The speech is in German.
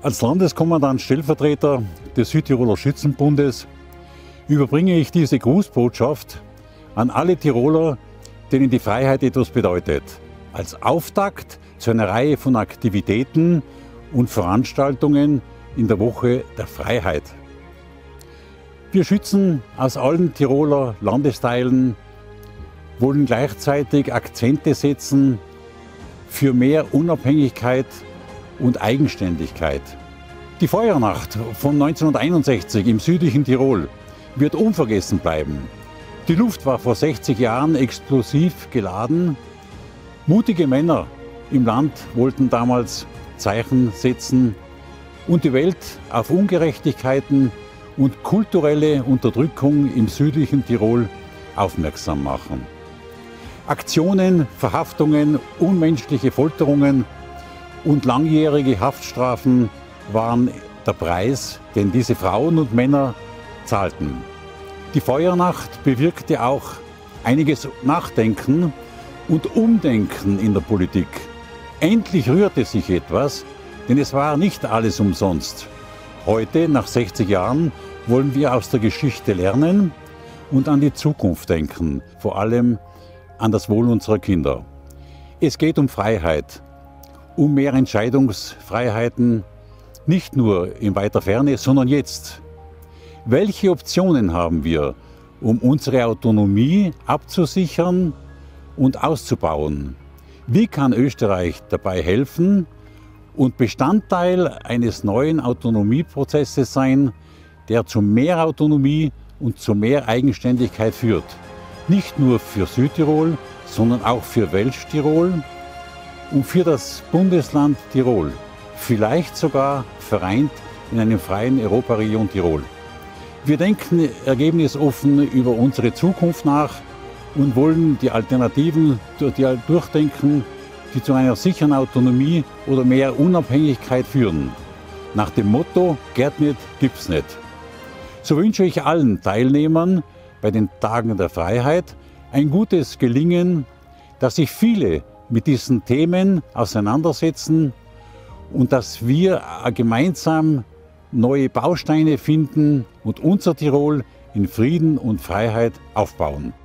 Als Landeskommandant Stellvertreter des Südtiroler Schützenbundes überbringe ich diese Grußbotschaft an alle Tiroler, denen die Freiheit etwas bedeutet. Als Auftakt zu einer Reihe von Aktivitäten und Veranstaltungen in der Woche der Freiheit. Wir Schützen aus allen Tiroler Landesteilen wollen gleichzeitig Akzente setzen für mehr Unabhängigkeit und Eigenständigkeit. Die Feuernacht von 1961 im südlichen Tirol wird unvergessen bleiben. Die Luft war vor 60 Jahren explosiv geladen. Mutige Männer im Land wollten damals Zeichen setzen und die Welt auf Ungerechtigkeiten und kulturelle Unterdrückung im südlichen Tirol aufmerksam machen. Aktionen, Verhaftungen, unmenschliche Folterungen und langjährige Haftstrafen waren der Preis, den diese Frauen und Männer zahlten. Die Feuernacht bewirkte auch einiges Nachdenken und Umdenken in der Politik. Endlich rührte sich etwas, denn es war nicht alles umsonst. Heute, nach 60 Jahren, wollen wir aus der Geschichte lernen und an die Zukunft denken, vor allem an das Wohl unserer Kinder. Es geht um Freiheit, um mehr Entscheidungsfreiheiten, nicht nur in weiter Ferne, sondern jetzt. Welche Optionen haben wir, um unsere Autonomie abzusichern und auszubauen? Wie kann Österreich dabei helfen und Bestandteil eines neuen Autonomieprozesses sein, der zu mehr Autonomie und zu mehr Eigenständigkeit führt? Nicht nur für Südtirol, sondern auch für Welsch-Tirol und für das Bundesland Tirol, vielleicht sogar vereint in einer freien Europaregion Tirol. Wir denken ergebnisoffen über unsere Zukunft nach und wollen die Alternativen durchdenken, die zu einer sicheren Autonomie oder mehr Unabhängigkeit führen. Nach dem Motto, geht nicht, gibt's nicht. So wünsche ich allen Teilnehmern bei den Tagen der Freiheit ein gutes Gelingen, dass sich viele mit diesen Themen auseinandersetzen und dass wir gemeinsam neue Bausteine finden und unser Tirol in Frieden und Freiheit aufbauen.